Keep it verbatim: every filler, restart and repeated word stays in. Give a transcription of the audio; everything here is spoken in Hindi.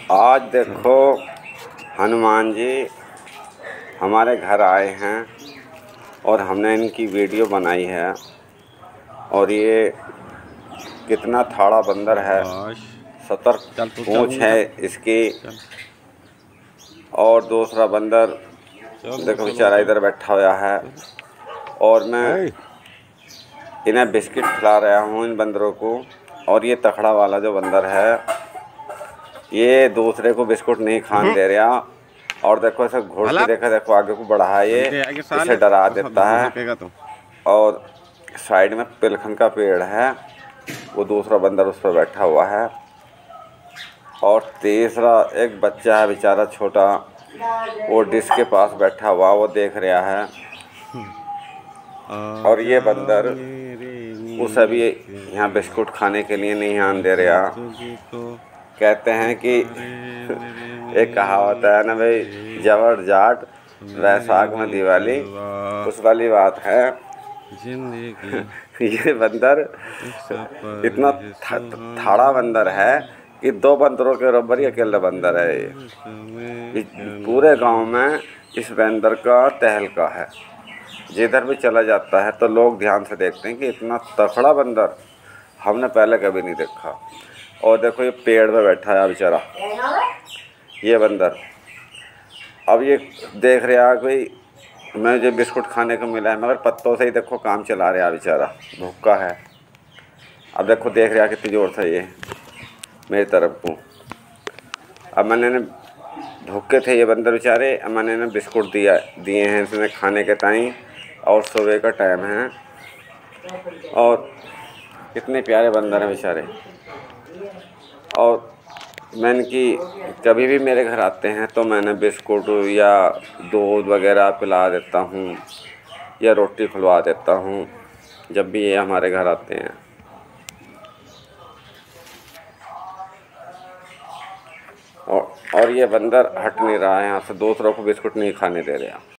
आज देखो हनुमान जी हमारे घर आए हैं और हमने इनकी वीडियो बनाई है। और ये कितना थाड़ा बंदर है, सत्तर पूँछ है इसकी। और दूसरा बंदर देखो बेचारा इधर बैठा हुआ है। और मैं इन्हें बिस्किट खिला रहा हूँ इन बंदरों को। और ये तखड़ा वाला जो बंदर है ये दूसरे को बिस्कुट नहीं खाने दे रहा। और देखो ऐसे घोड़ के देखा, देखो आगे को बढ़ा है, ये इसे डरा देता है। और साइड में पिलखन का पेड़ है, वो दूसरा बंदर उस पर बैठा हुआ है। और तीसरा एक बच्चा है बेचारा छोटा, वो डिश के पास बैठा हुआ, वो देख रहा है। और ये बंदर उसे भी यहाँ बिस्कुट खाने के लिए नहीं आने दे रहा। कहते हैं कि एक कहावत है ना भाई, जबर जाट वैसाख में दिवाली, उस वाली बात है। ये बंदर इतना थाड़ा बंदर है कि दो बंदरों के बराबर ही अकेला बंदर है। ये पूरे गांव में इस बंदर का तहलका है। जिधर भी चला जाता है तो लोग ध्यान से देखते हैं कि इतना तगड़ा बंदर हमने पहले कभी नहीं देखा। और देखो ये पेड़ पे बैठा है बेचारा ये बंदर। अब ये देख रहा है कि मुझे बिस्कुट खाने को मिला है, मगर पत्तों से ही देखो काम चला रहा है बेचारा, भूखा है। अब देखो देख रहा है कितनी ज़ोर से ये मेरी तरफ को। अब मैंने इन्हें भूखे थे ये बंदर बेचारे, अब मैंने इन्हें बिस्कुट दिया दिए हैं इसने खाने के टाइम। और सुबह का टाइम है और कितने प्यारे बंदर हैं बेचारे। और मैं इनकी कभी भी मेरे घर आते हैं तो मैंने बिस्कुट या दूध वगैरह पिला देता हूँ या रोटी खुलवा देता हूँ जब भी ये हमारे घर आते हैं। और और ये बंदर हट नहीं रहा है यहाँ से, दूसरों को बिस्कुट नहीं खाने दे रहा।